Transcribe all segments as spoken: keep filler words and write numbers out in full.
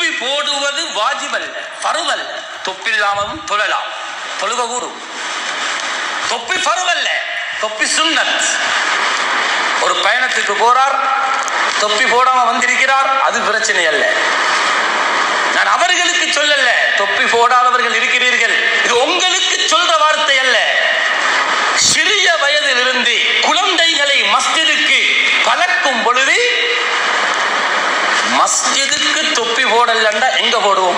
தொப்பி போடுவது வாஜிபல் ஃபர்தல். தொப்பி இல்லாமலும் தொழலாம், தொழுக கூடும். தொப்பி ஃபர்தல்ல, தொப்பி சுன்னத். ஒரு பயணத்துக்கு போறார், தொப்பி போடாம வந்திருக்கிறார், அது பிரச்சனை அல்ல. நான் அவர்களுக்கு சொல்லல, தொப்பி போடாதவர்கள் இருக்கிறீர்கள், இது உங்களுக்கு சொல்ற வார்த்தை அல்ல. சிறிய வயதிலிருந்து குழந்தைகளை மஸ்ஜிதுக்கு பழக்கும் பொழுது, மஸ்ஜிதுக்கு தொப்பி போடலண்டா எங்க போடுவோம்?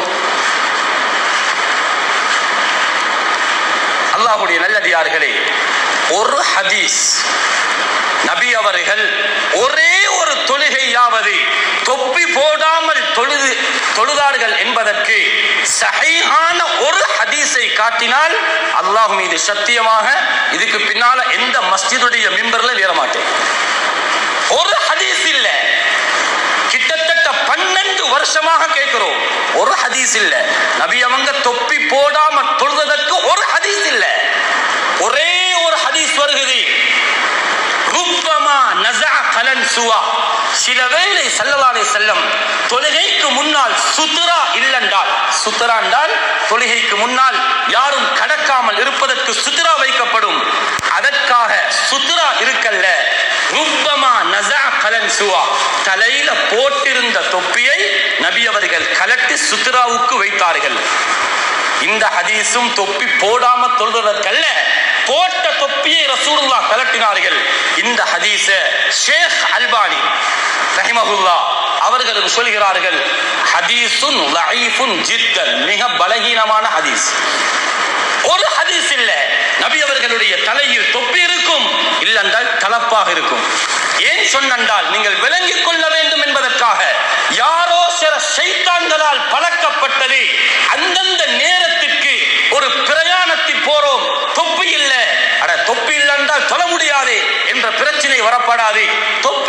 அல்லாஹ்வுடைய நல்லடியார்களே, ஒரு ஹதீஸ் நபி அவர்கள் ஒரே ஒரு தொழுகையாவது தொப்பி போடாமல் தொழுது தொழுதார்கள் என்பதற்கு சஹீஹான ஒரு ஹதீஸை காட்டினால் அல்லாஹ் மீது சத்தியமாக இதுக்கு பின்னால எந்த மஸ்ஜிதுடைய மிம்பர்ல ஏற மாட்டேன். ஒரு ஹதீஸ் இல்ல, கிட்டத்தட்ட பன்னெண்டு வருஷமாக கேட்கிறோம், ஒரு ஹதீஸ் இல்ல. நபி அவங்க தொப்பி போடாம தொழுதற்கு ஒரு ஹதீஸ் இல்ல. ஒரே ஒரு ஹதீஸ் வருகிறது, ருப்பமா நஸஅ கலன் சுவா. சில வேளை ஸல்லல்லாஹு அலைஹி வஸல்லம் தொழுகைக்கு முன்னால் சுத்ரா இல்லென்றால், சுத்ரா என்றால் தொழுகைக்கு முன்னால் யாரும் கடக்காமல் இருப்பதற்கு சுத்ரா வைக்கப்படும், அதற்காக சுத்ரா இருக்கல்ல. ருப்பமா நஸஅ கலன் சுவா, தலையில போட்டிருந்த தொப்பியை நபி அவர்கள் கலட்டி சுத்ராவுக்கு வைத்தார்கள். இந்த ஹதீஸும் தொப்பி போடாம தொழுவதற்கல்ல, போட்ட தொப்பியை ரசூலுல்லாஹ் கலட்டினார்கள். இந்த ஹதீஸ ஷேக் அல்பானி ரஹிமஹுல்லாஹ் அவர்களும் சொல்கிறார்கள், ஹதீஸுன் லஈஃபுன் ஜித்தன், மிக பலகீனமான ஹதீஸ். ஒரு ஹதீஸ் இல்ல. நபி அவர்களுடைய தலையில் தொப்பி இருக்கும், இல்லென்றால் தலப்பாக இருக்கும். ஏன் சொன்னால் நீங்கள் விளங்கிக் கொள்ள வேண்டும் என்பதற்காக. யாரோ சில ஷைத்தான்களால் பழக்கப்பட்டது, அந்தந்த நேரத்திற்கு ஒரு பிரயாணத்தில் போறோம், தொப்பி இல்ல, அட தொப்பி இல்லைன்றால் தொழ முடியாது என்ற பிரச்சனை வரப்படாது. தொப்பி